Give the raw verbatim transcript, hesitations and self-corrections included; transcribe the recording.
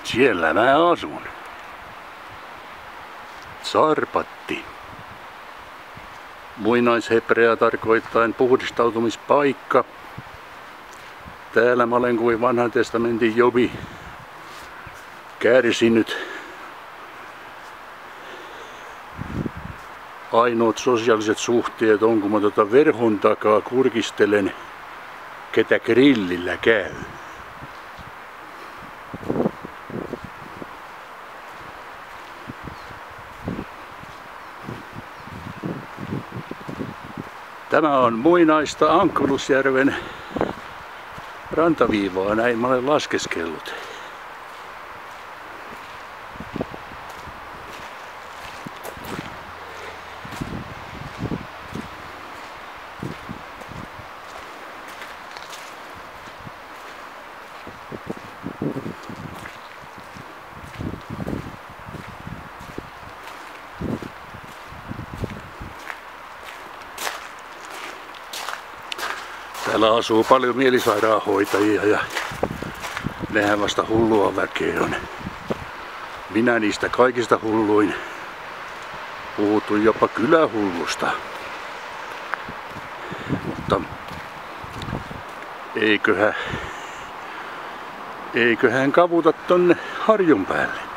Siellä mä asun. Tsarpatti. Muinaishebrea tarkoittain puhdistautumispaikka. Täällä mä olen kuin vanhan testamentin Jobi kärsinyt. Ainoat sosiaaliset suhteet on, kun mä tota verhon takaa kurkistelen, ketä grillillä käy. Tämä on muinaista Ankkulusjärven rantaviivaa, näin mä olen laskeskellut. Täällä asuu paljon mielisairaanhoitajia ja nehän vasta hullua väkeä on. Minä niistä kaikista hulluin. Puhutun jopa kylähullusta. Mutta eiköhän, eiköhän kavuta tonne harjun päälle.